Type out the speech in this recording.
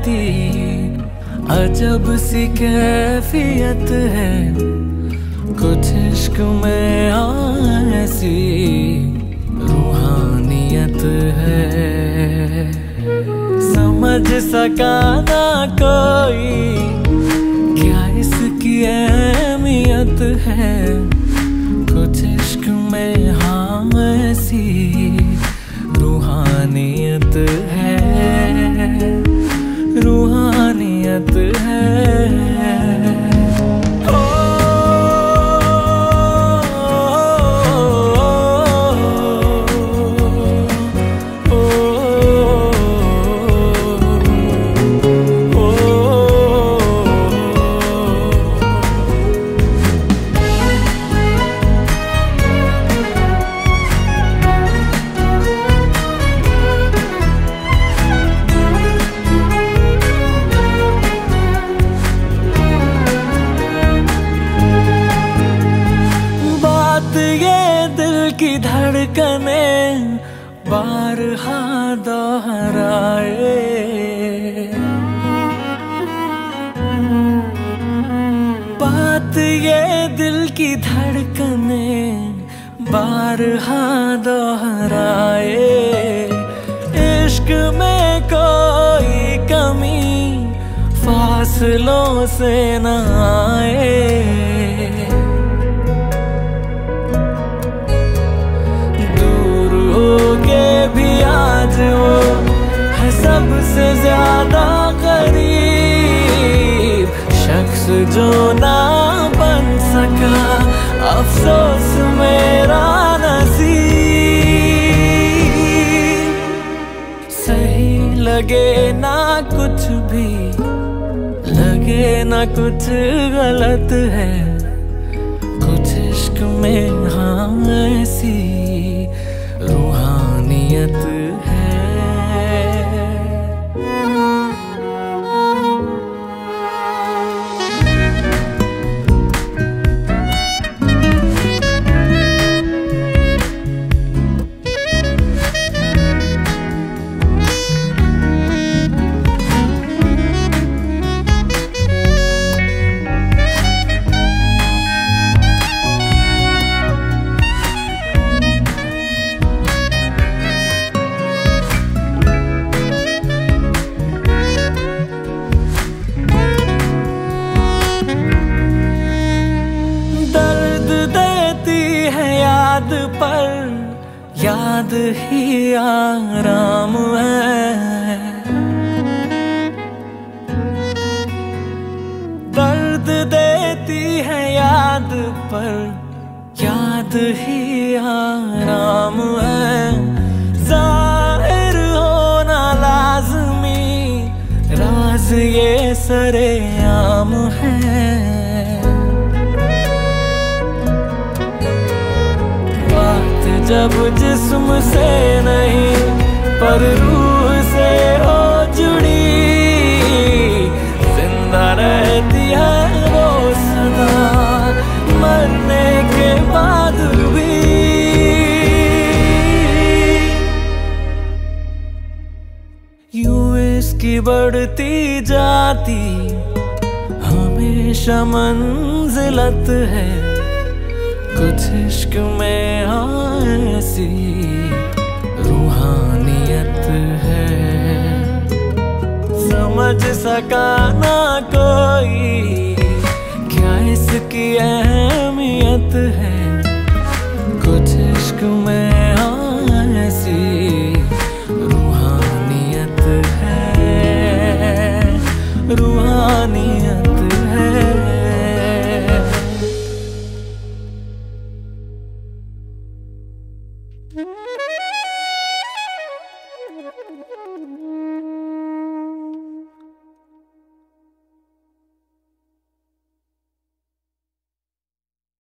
रहती अजब सी कैफियत है, कुछ इश्क में ऐसी रूहानियत है। समझ सका ना कोई क्या इसकी अहमियत है, कुछ इश्क में ऐसी रूहानियत है, रूहानियत है। ये दिल की धड़कने बारहा दोहराए, बात ये दिल की धड़कने बारहा दोहराए। इश्क में कोई कमी फासलों से न आए, भी आज वो है सबसे ज्यादा करीब शख्स जो ना बन सका, अफसोस मेरा नसीब। सही लगे ना कुछ भी, लगे ना कुछ गलत है, कुछ इश्क में ऐसी रूहानियत है। याद पर याद ही आराम है, दर्द देती है याद पर याद ही आराम है। जाहिर होना लाज़मी राज ये सरेआम है, जब जिस्म से नहीं पर रूह से हो जुड़ी, जिंदा रहती है वो सदा मरने के बाद भी। यूं इसकी बढ़ती जाती हमेशा मंजिलत है, कुछ इश्क में ऐसी रूहानियत है। समझ सका ना कोई क्या इसकी अहमियत है, कुछ इश्क में ऐसी रूहानियत है, रूहानियत है।